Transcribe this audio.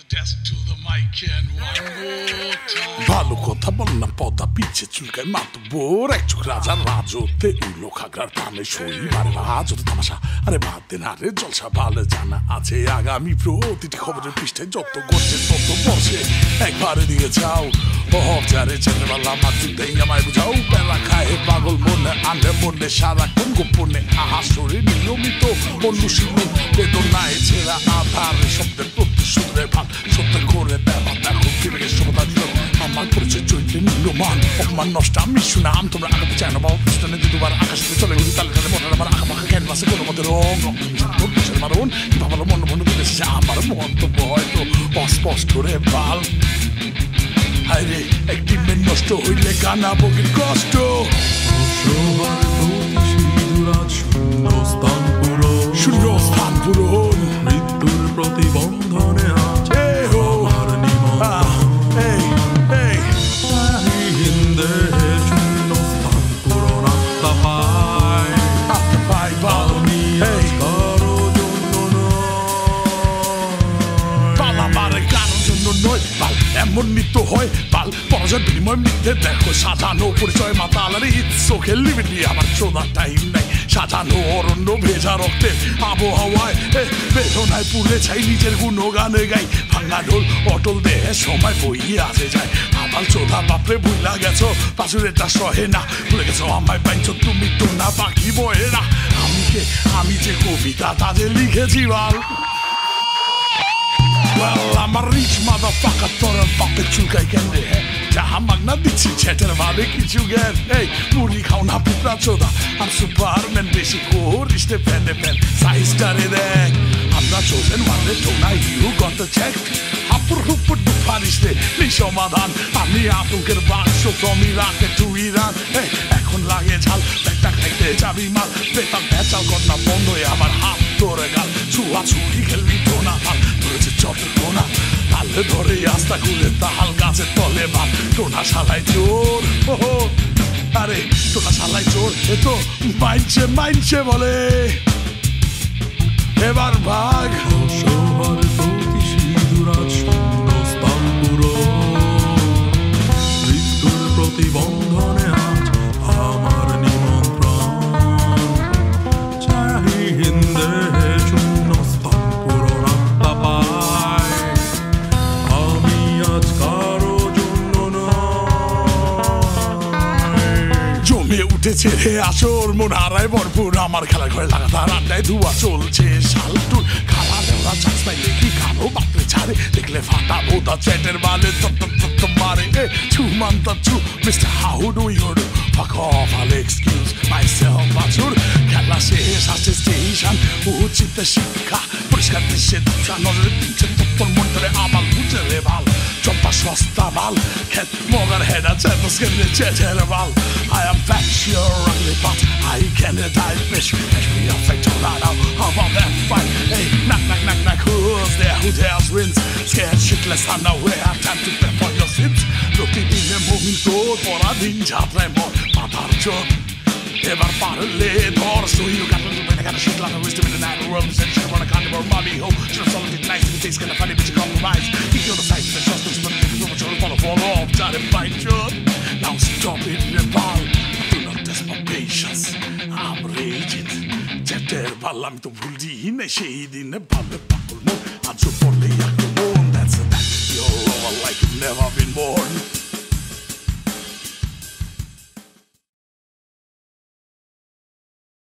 ভালো কথা বল না পদা পিছে চুলকায় মাতবর এক চোখ রাজা রাজতে উলো খাগড়ার টানে শরীর রাজতে তামাশা আরে বাদ দিন আরে জলসা ভালো জানা আছে আগামী প্রতিটি খবরের পৃষ্ঠায় যত করছে তত বসে একবারে দিয়ে যাও হজারে চেতনালা মাতুতেই আমায় বুঝাও বেলা খায় পাগল মনে আনে মনে সারাক্ষণ গোপনে আহা শরীর নিয়মিত অনুশীলন বেদনায় ছেঁড়া আধার শব্দের প্রতিশোধের ভাগ সত্যের করে দেওয়া দেখো ফিরে সমাধান আমার পরিচয় চলছে নীলমান অপমান নষ্ট আমি শুনাম তোমরা আগাতে চায় না বাবা পিছনে দুবার আকাশ থেকে চলে গেছে তালে তালে মনে আমার আঁকা মাখা ক্যানভাসে কোনো মতো রং মারুন বাবার মন মনে করেছে আমার মন্তব্য হয়তো অস্পষ্ট রে বাল আরে একটি মেন নষ্ট হইলে কানা বগির কষ্ট শূন্যস্থান পূরণ মৃত্যুর প্রতিবন্ধনে আছে আমার হিন্দে শূন্যস্থান পূরণ আত্মা পায় আমি কারো জন্য পাল আমার কারো জন্য নয় পাল এমন মৃত্যু হয় পাল পরাজয় বিনিময় মিথ্যে দেখো সাজানো পরিচয় মাতালার চোখে লিমিট নিয়ে আমার চোদার টাইম নাই সাজানো অরণ্য ভেজা রক্তের আবহাওয়ায় বেদনায় পুড়ে চাই নিজের গুণগানে গাই ভাঙা ঢোল অটল দেহে সময় বইয়ে আসে যায় আবার চোদা বাপরে ভুইলা গেছো পাশুরেটা সহে না ভুলে গেছো আমায় পাইছো তুমি তো না বাকি বয়ে না আমি যে কবিতা তাদের লিখেছি বাল Well, I'm a rich motherfucker, তোর বাপের চুলকাই কেন রে যাহা মাগনা দিচ্ছি ছেটের ভাবে কিছু জ্ঞান এই মুড়ি খাও না পিঁপড়া চোদা আর সুপারম্যান বেশি করিস রে ফ্যানে ফ্যান সাইজটারে দেখ আমরা চোখের মারলে টোনা ইউ গত চেক হাপুর হুপুর পারিস রে এই সমাধান আমি আতঙ্কের বাক্স from Iraq to Iran এখন লাগে ঝাল পেটটা খাইতে যাবি মাল পেটা ভেচাল কন্যা বন্ধ আমার হাত তোরে গাল ছুয়া ছুরি খেলবি টোনা ভাল ধরেছে চটের কোনা তালে ধরে আস্তা খুলে তাহাল গাছের তলে ভাল টোনা শালায় চোর আরে টোনা শালায় চোর এ তো মাইনছে বলে এবার ভাগ শহর প্রতি সিঁদুরাজ শূন্যস্থান পূরণ মৃত্যুর প্রতিবন্ধনে আজ আমার নিমন্ত্রণ চাহি হিন্দে শূন্যস্থান পূরণ আত্মা পায় আমি আজ কারো জন্য জমে উঠেছে রে আসর মন হারায় ভরপুর আমার খেলার ঘরে লাগাতার আড্ডায় ধোয়া চলছে শালটুর খালা দেওয়া চান্স পাইলে কি কারো বাপরে ছাড়ে দেখলে ফাটা বোধা চ্যাটের বালে তত্ত্ব মারে ছুমান্তা ছু mister how do you do fuck off I'll excuse myself বাছুর খেলা শেষ আছে স্টেশন উচিত শিক্ষা পরিষ্কার দৃশ্যে দশা নজরে পিছে তোর মন ধরে আবাল বুঝে রে ভাল চম্পা সস্তা বাল খেত মগার হেড আছে তো স্কেলে চেটের বাল I am fat sure ugly but I can die fish catch me off like tornado how about that fight hey knock who's there who dares wins scared shitless unaware time to pay for your sins প্রতিদিনে মুমিন তোর পরাধীন যাত্রায় মর পাতার চোখ এবার পারলে ধর so you got to do it I got a shit like a wisdom in the night world and said shit on a carnivore mommy ho should have solid it nice if it tastes kinda funny but you compromise you feel the sight of the trust but you don't know what fall off try to fight you now stop it Nepal do not test my patience I'm raging চ্যাটের পাল্লা আমি তো ভুল দিই না সেই দিনে ভাবে পাগল